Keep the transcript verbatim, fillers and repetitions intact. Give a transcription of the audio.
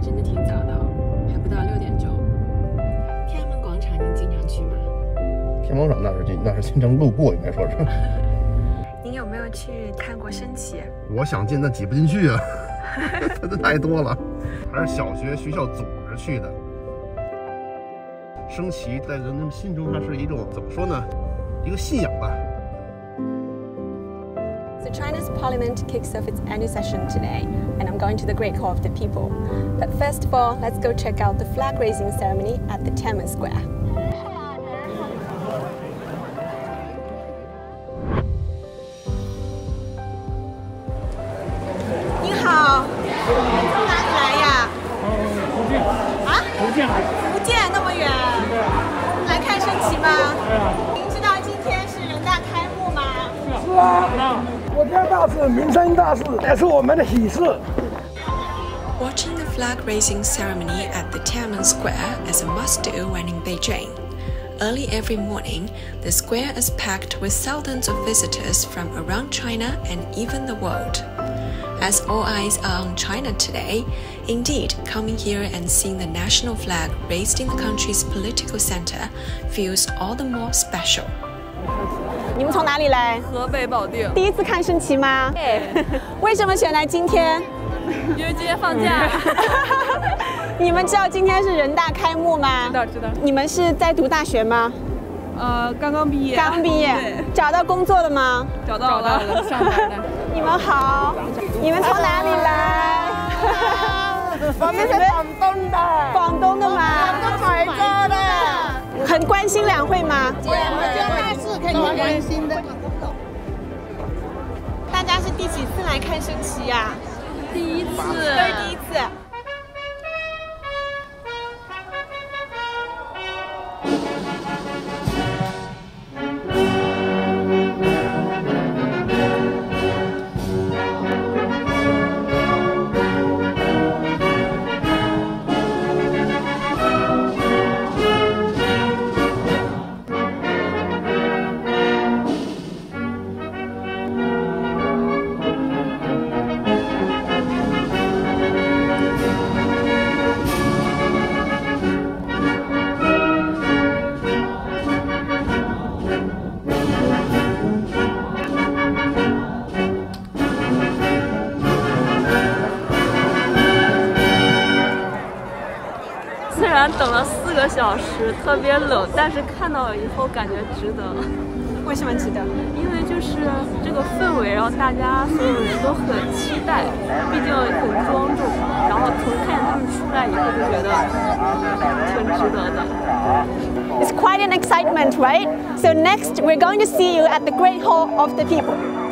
真的挺早的，还不到六点钟。天安门广场您经常去吗？ 天安门广场那是经那是经常路过，应该说是。 您有没有去看过升旗？ 我想进，那挤不进去啊，真的太多了。还是小学学校组织去的。升旗在人们心中，它是一种怎么说呢？一个信仰吧。 So China's parliament kicks off its annual session today, and I'm going to the Great Hall of the People. But first of all, let's go check out the flag raising ceremony at the Tian'anmen Square. 你好，你从哪里来呀？ 福建。啊？福建来。 福建那么远，来看升旗吗？ 对啊。 您知道今天是人大开幕吗？ 是啊。 国家大事、民生大事，也是我们的喜事。 Watching the flag raising ceremony at the Tian'anmen Square is a must-do when in Beijing. Early every morning, the square is packed with thousands of visitors from around China and even the world. As all eyes are on China today, indeed, coming here and seeing the national flag raised in the country's political center feels all the more special. 你们从哪里来？ 河北保定。 第一次看升旗吗？对。为什么选来今天？ 因为今天放假。 你们知道今天是人大开幕吗？ 知道知道。 你们是在读大学吗？ 呃，刚刚毕业。 刚毕业。找到工作了吗？ 找到了，上班了。 你们好，你们从哪里来？ 我们是广东的。 广东的吗？ 广东台州的。 很关心两会吗？ 我们家大事肯定关心的。 大家是第几次来看升旗呀？ 第一次， 都是第一次。 虽然等了四个小时，特别冷，但是看到了以后感觉值得。 为什么值得？ 因为就是这个氛围，然后大家所有人都很期待，毕竟很庄重。然后从看见他们出来以后，就觉得挺值得的。 It's quite an excitement, right? So next, we're going to see you at the Great Hall of the People.